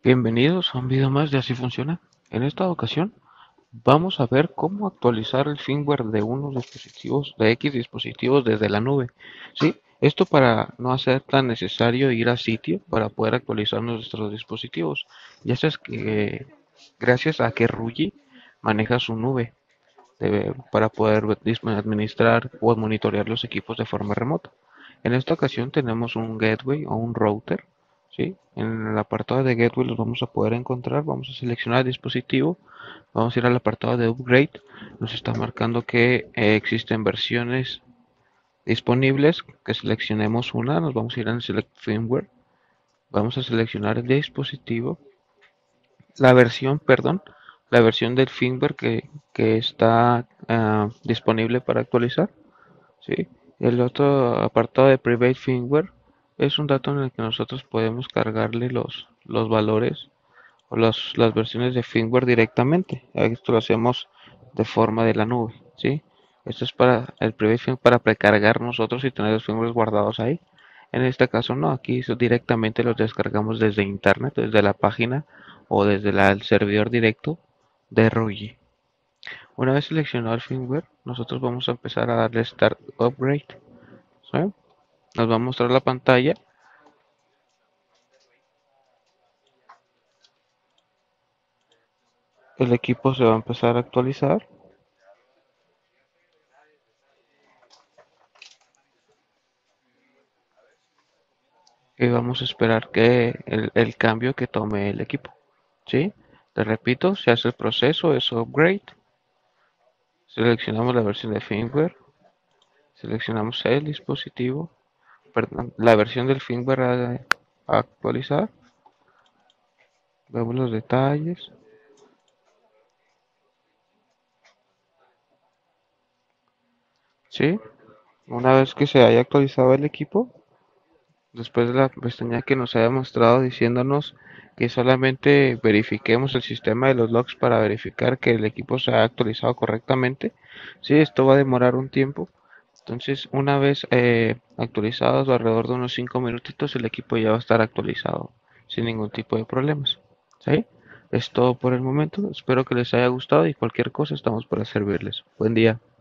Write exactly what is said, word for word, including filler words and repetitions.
Bienvenidos a un video más de Así Funciona. En esta ocasión vamos a ver cómo actualizar el firmware de unos dispositivos, de X dispositivos desde la nube. ¿Sí? Esto para no hacer tan necesario ir a sitio para poder actualizar nuestros dispositivos. Ya sabes que gracias a que Rugi maneja su nube de- para poder administrar o monitorear los equipos de forma remota. En esta ocasión tenemos un gateway o un router. ¿Sí? En el apartado de gateway los vamos a poder encontrar. Vamos a seleccionar el dispositivo. Vamos a ir al apartado de upgrade. Nos está marcando que eh, existen versiones disponibles. Que seleccionemos una. Nos vamos a ir en select firmware. Vamos a seleccionar el dispositivo. La versión, perdón, la versión del firmware que, que está uh, disponible para actualizar. ¿Sí? El otro apartado de Private Firmware es un dato en el que nosotros podemos cargarle los, los valores o los, las versiones de firmware directamente. Esto lo hacemos de forma de la nube. ¿Sí? Esto es para el Private Firmware para precargar nosotros y tener los firmwares guardados ahí. En este caso no, aquí directamente los descargamos desde internet, desde la página o desde la, el servidor directo de Rugi. Una vez seleccionado el firmware, nosotros vamos a empezar a darle Start Upgrade. ¿Sí? Nos va a mostrar la pantalla. El equipo se va a empezar a actualizar. Y vamos a esperar que el, el cambio que tome el equipo. ¿Sí? Te repito, se hace el proceso, es Upgrade. Seleccionamos la versión de firmware. Seleccionamos el dispositivo. Perdón, la versión del firmware a, a actualizar. Vemos los detalles. ¿Sí? Una vez que se haya actualizado el equipo, después de la pestaña que nos haya mostrado diciéndonos que solamente verifiquemos el sistema de los logs para verificar que el equipo se ha actualizado correctamente. Sí, esto va a demorar un tiempo. Entonces, una vez eh, actualizados, alrededor de unos cinco minutitos, el equipo ya va a estar actualizado sin ningún tipo de problemas. ¿Sí? Es todo por el momento. Espero que les haya gustado y cualquier cosa estamos para servirles. Buen día.